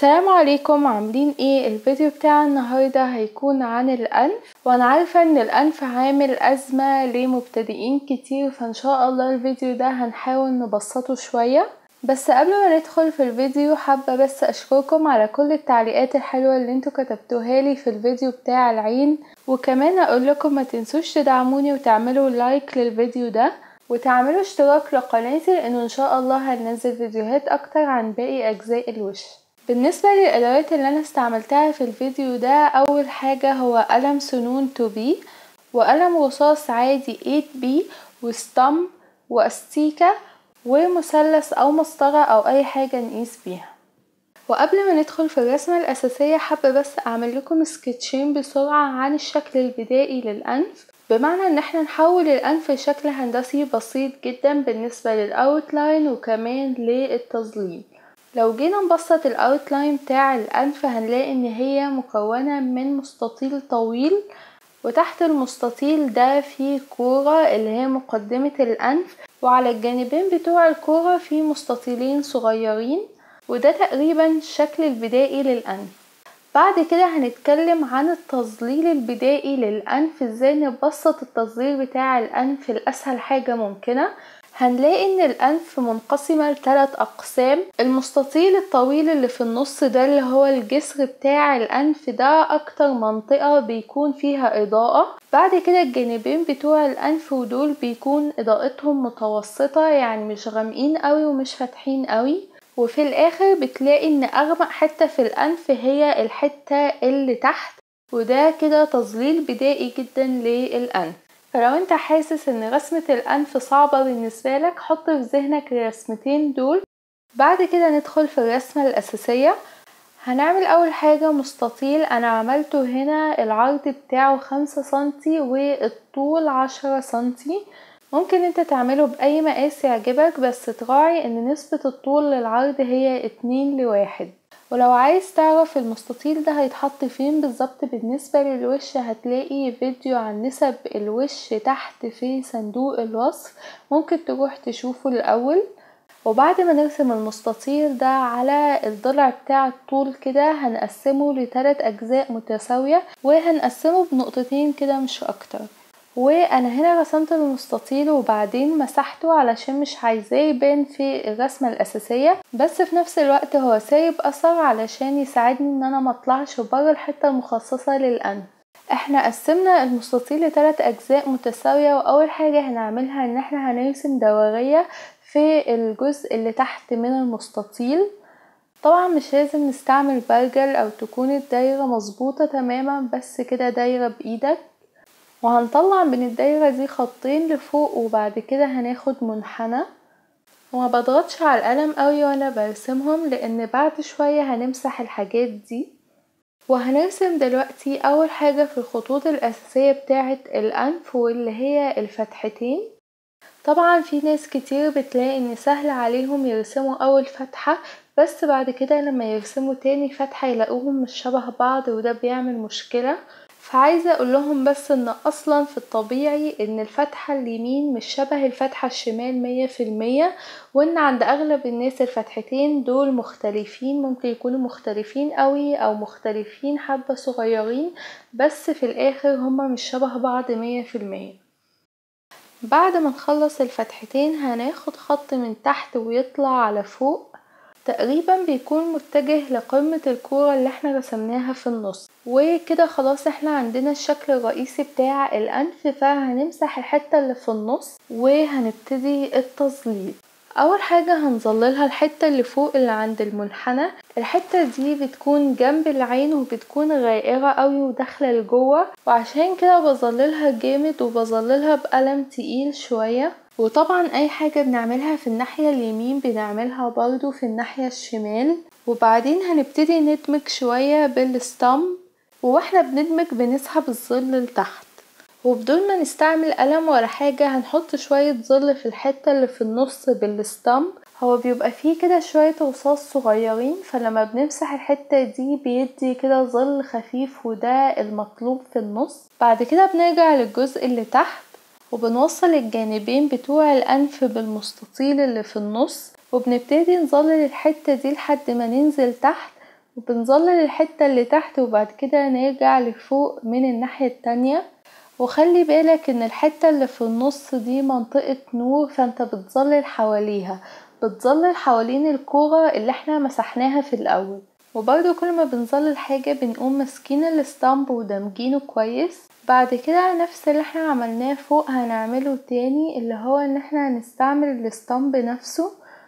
السلام عليكم، عاملين ايه؟ الفيديو بتاع النهاردة هيكون عن الأنف، وانا عارفة ان الأنف عامل أزمة لمبتدئين كتير، فان شاء الله الفيديو ده هنحاول نبسطه شوية. بس قبل ما ندخل في الفيديو حابة بس اشكركم على كل التعليقات الحلوة اللي انتوا كتبتوها لي في الفيديو بتاع العين، وكمان اقول لكم ما تنسوش تدعموني وتعملوا لايك للفيديو ده وتعملوا اشتراك لقناتي، لانه ان شاء الله هننزل فيديوهات اكتر عن باقي اجزاء الوش. بالنسبة للأدوات اللي أنا استعملتها في الفيديو ده، أول حاجة هو قلم سنون 2B وقلم رصاص عادي 8B وستام واستيكة ومثلث أو مسطرة أو أي حاجة نقيس بيها. وقبل ما ندخل في الرسمة الأساسية حابة بس أعمل لكم سكتشين بسرعة عن الشكل البدائي للأنف، بمعنى ان احنا نحول الأنف لشكل هندسي بسيط جدا بالنسبة للأوتلاين وكمان للتظليل. لو جينا نبسط الاوتلاين بتاع الانف هنلاقي ان هي مكونة من مستطيل طويل، وتحت المستطيل ده في كورة اللي هي مقدمة الانف، وعلى الجانبين بتوع الكورة في مستطيلين صغيرين، وده تقريبا الشكل البدائي للانف. بعد كده هنتكلم عن التظليل البدائي للانف، ازاي نبسط التظليل بتاع الانف لأسهل حاجة ممكنة. هنلاقي ان الانف منقسمة ل3 اقسام. المستطيل الطويل اللي في النص ده اللي هو الجسر بتاع الانف، ده اكتر منطقة بيكون فيها اضاءة. بعد كده الجانبين بتوع الانف ودول بيكون اضاءتهم متوسطة، يعني مش غامقين قوي ومش فاتحين قوي. وفي الاخر بتلاقي ان اغمق حتة في الانف هي الحتة اللي تحت، وده كده تظليل بدائي جدا للانف. فلو انت حاسس ان رسمة الانف صعبة بالنسبة لك، حط في ذهنك الرسمتين دول. بعد كده ندخل في الرسمة الاساسية. هنعمل اول حاجة مستطيل انا عملته هنا العرض بتاعه 5 سنتي والطول 10 سنتي. ممكن انت تعمله باي مقاس يعجبك، بس تراعي ان نسبة الطول للعرض هي 2:1. ولو عايز تعرف المستطيل ده هيتحط فين بالظبط بالنسبة للوش، هتلاقي فيديو عن نسب الوش تحت في صندوق الوصف، ممكن تروح تشوفه الاول. وبعد ما نرسم المستطيل ده على الضلع بتاع الطول كده، هنقسمه ل3 اجزاء متساوية، وهنقسمه بنقطتين كده مش اكتر. وانا هنا رسمت المستطيل وبعدين مسحته علشان مش عايزاه يبان في الرسمة الاساسية، بس في نفس الوقت هو سايب اثر علشان يساعدني ان انا مطلعش بره الحتة المخصصة للانف. احنا قسمنا المستطيل ل3 اجزاء متساوية، واول حاجة هنعملها ان احنا هنرسم دورية في الجزء اللي تحت من المستطيل. طبعا مش لازم نستعمل برجل او تكون الدايرة مظبوطة تماما، بس كده دايرة بايدك. وهنطلع من الدايرة دي خطين لفوق، وبعد كده هناخد منحنى. وما بضغطش على القلم قوي وانا برسمهم، لان بعد شوية هنمسح الحاجات دي. وهنرسم دلوقتي اول حاجة في الخطوط الاساسية بتاعة الانف، واللي هي الفتحتين. طبعا في ناس كتير بتلاقي ان سهل عليهم يرسموا اول فتحة، بس بعد كده لما يرسموا تاني فتحة يلاقوهم مش شبه بعض، وده بيعمل مشكلة. فعايزة اقول لهم بس ان اصلا في الطبيعي ان الفتحة اليمين مش شبه الفتحة الشمال 100%، وان عند اغلب الناس الفتحتين دول مختلفين، ممكن يكونوا مختلفين قوي او مختلفين حبة صغيرين، بس في الاخر هما مش شبه بعض 100%. بعد ما نخلص الفتحتين هناخد خط من تحت ويطلع على فوق، تقريبا بيكون متجه لقمة الكورة اللي احنا رسمناها في النص. وكده خلاص احنا عندنا الشكل الرئيسي بتاع الانف، فهنمسح الحتة اللي في النص وهنبتدي التظليل. اول حاجة هنظللها الحتة اللي فوق اللي عند المنحنى. الحتة دي بتكون جنب العين وبتكون غائرة قوي وداخلة لجوه، وعشان كده بظللها جامد وبظللها بقلم تقيل شوية. وطبعا اي حاجة بنعملها في الناحية اليمين بنعملها برضو في الناحية الشمال. وبعدين هنبتدي ندمج شوية بالستام، واحنا بندمج بنسحب الظل لتحت، وبدون ما نستعمل قلم ولا حاجة هنحط شوية ظل في الحتة اللي في النص بالستام. هو بيبقى فيه كده شوية رصاص صغيرين، فلما بنمسح الحتة دي بيدي كده ظل خفيف، وده المطلوب في النص. بعد كده بنرجع للجزء اللي تحت وبنوصل الجانبين بتوع الانف بالمستطيل اللي في النص، وبنبتدي نظلل الحتة دي لحد ما ننزل تحت، وبنظلل الحتة اللي تحت وبعد كده نرجع لفوق من الناحية التانية. وخلي بالك ان الحتة اللي في النص دي منطقة نور، فانت بتظلل حواليها، بتظلل حوالين الكورة اللي احنا مسحناها في الاول. وبرده كل ما بنظلل حاجة بنقوم ماسكين الاسطمب ودمجينه كويس. بعد كده نفس اللي احنا عملناه فوق هنعمله تاني، اللي هو ان احنا هنستعمل الاسطمب نفسه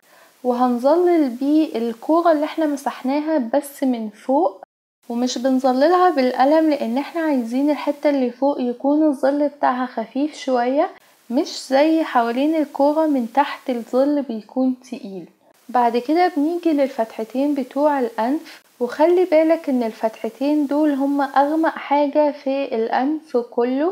وهنظلل بيه الكورة اللي احنا مسحناها بس من فوق، ومش بنظللها بالقلم لان احنا عايزين الحتة اللي فوق يكون الظل بتاعها خفيف شوية، مش زي حوالين الكورة من تحت الظل بيكون تقيل. بعد كده بنيجي للفتحتين بتوع الانف، وخلي بالك ان الفتحتين دول هما اغمق حاجة في الانف كله،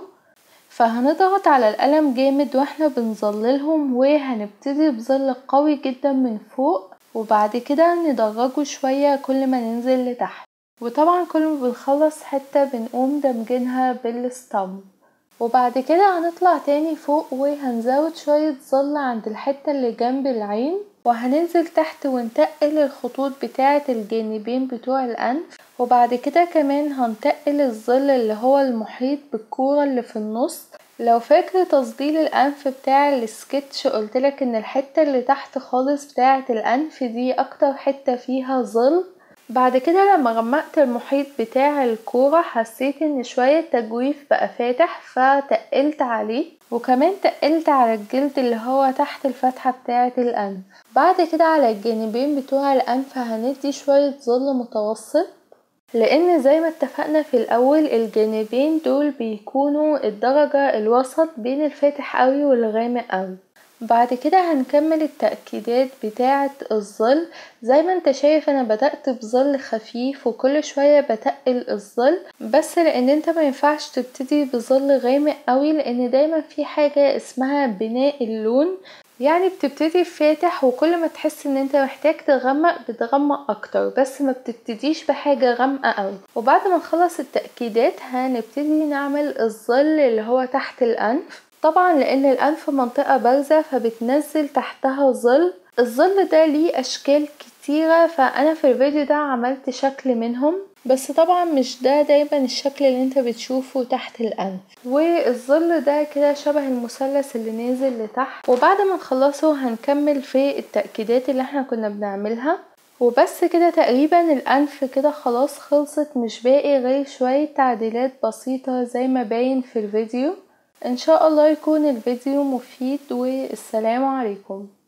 فهنضغط على القلم جامد واحنا بنظللهم، وهنبتدي بظل قوي جدا من فوق وبعد كده ندرجه شوية كل ما ننزل لتحت. وطبعا كل ما بنخلص حتة بنقوم دمجنها بالاسطمب. وبعد كده هنطلع تاني فوق وهنزود شوية ظل عند الحتة اللي جنب العين، وهننزل تحت ونتقل الخطوط بتاعة الجانبين بتوع الأنف. وبعد كده كمان هنتقل الظل اللي هو المحيط بالكورة اللي في النص. لو فاكر تظليل الأنف بتاع السكتش قلتلك ان الحتة اللي تحت خالص بتاعة الأنف دي اكتر حتة فيها ظل. بعد كده لما غمقت المحيط بتاع الكورة حسيت ان شوية تجويف بقى فاتح فتقلت عليه، وكمان تقلت على الجلد اللي هو تحت الفتحة بتاعة الأنف. بعد كده على الجانبين بتوع الأنف هندي شوية ظل متوسط، لان زي ما اتفقنا في الاول الجانبين دول بيكونوا الدرجة الوسط بين الفاتح قوي والغامق قوي. بعد كده هنكمل التأكيدات بتاعة الظل. زي ما انت شايف انا بدأت بظل خفيف وكل شوية بتقل الظل، بس لان انت ما ينفعش تبتدي بظل غامق قوي، لان دايما في حاجة اسمها بناء اللون، يعني بتبتدي فاتح وكل ما تحس ان انت محتاج تغمق بتغمق اكتر، بس ما بتبتديش بحاجة غامقة قوي. وبعد ما نخلص التأكيدات هنبتدي نعمل الظل اللي هو تحت الانف. طبعا لان الانف منطقة بارزة فبتنزل تحتها ظل. الظل ده ليه اشكال كتيرة، فانا في الفيديو ده عملت شكل منهم، بس طبعا مش ده دايما الشكل اللي انت بتشوفه تحت الانف. والظل ده كده شبه المثلث اللي نازل لتحت. وبعد ما نخلصه هنكمل في التأكيدات اللي احنا كنا بنعملها. وبس كده تقريبا الانف كده خلاص خلصت، مش باقي غير شوية تعديلات بسيطة زي ما باين في الفيديو. ان شاء الله يكون الفيديو مفيد، والسلام عليكم.